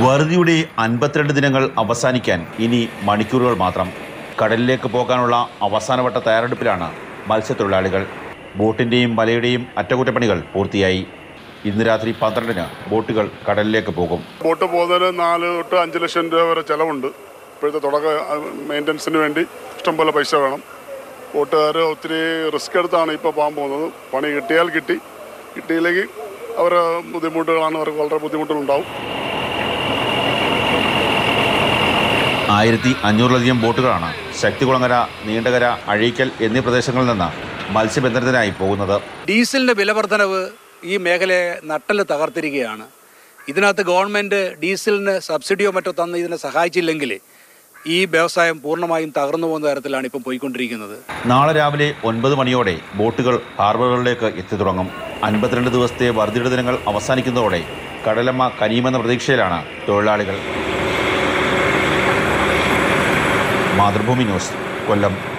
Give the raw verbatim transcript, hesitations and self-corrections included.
വറുതിയുടെ അൻപത്തിരണ്ട് ദിനങ്ങൾ അവസാനിക്കാൻ ഇനി മണിക്കൂറുകൾ മാത്രം. കടലിലേക്ക് പോകാനുള്ള അവസാനവട്ട തയ്യാറെടുപ്പിലാണ് മത്സ്യത്തൊഴിലാളികൾ. ബോട്ടിൻ്റെയും വലയുടെയും അറ്റകുറ്റപ്പണികൾ പൂർത്തിയായി. ഇന്ന് രാത്രി പന്ത്രണ്ടിന് ബോട്ടുകൾ കടലിലേക്ക് പോകും. ബോട്ട് പോകുന്നതിന് നാല് തൊട്ട് അഞ്ച് ലക്ഷം രൂപ വരെ ചിലവുണ്ട്. ഇപ്പോഴത്തെ തുടക്ക മെയിൻ്റനൻസിന് വേണ്ടി ഇഷ്ടംപോലെ പൈസ വേണം. ബോട്ടുകാർ ഒത്തിരി റിസ്ക് എടുത്താണ് ഇപ്പോൾ പോകാൻ പോകുന്നത്. പണി കിട്ടിയാൽ കിട്ടി, കിട്ടിയില്ലെങ്കിൽ അവരുടെ ബുദ്ധിമുട്ടുകളാണ്, അവർക്ക് വളരെ ബുദ്ധിമുട്ടുകളുണ്ടാവും. ആയിരത്തി അഞ്ഞൂറിലധികം ബോട്ടുകളാണ് ശക്തികുളങ്ങര, നീണ്ടകര, അഴീക്കൽ എന്നീ പ്രദേശങ്ങളിൽ നിന്ന് മത്സ്യബന്ധനത്തിനായി പോകുന്നത്. ഡീസലിൻ്റെ വിലവർദ്ധനവ് ഈ മേഖലയെ നട്ടല് തകർത്തിരിക്കുകയാണ്. ഇതിനകത്ത് ഗവൺമെൻറ് ഡീസലിന് സബ്സിഡിയോ മറ്റോ തന്ന് ഇതിനെ സഹായിച്ചില്ലെങ്കിൽ ഈ വ്യവസായം പൂർണ്ണമായും തകർന്നു പോകുന്ന തരത്തിലാണ് ഇപ്പം പോയിക്കൊണ്ടിരിക്കുന്നത്. നാളെ രാവിലെ ഒൻപത് മണിയോടെ ബോട്ടുകൾ ഹാർബറുകളിലേക്ക് എത്തി തുടങ്ങും. അൻപത്തിരണ്ട് ദിവസത്തെ വറുതിയുടെ ദിനങ്ങൾ അവസാനിക്കുന്നതോടെ കടലമ്മ കനിയുമെന്ന പ്രതീക്ഷയിലാണ് തൊഴിലാളികൾ. മാതൃഭൂമി ന്യൂസ്, കൊല്ലം.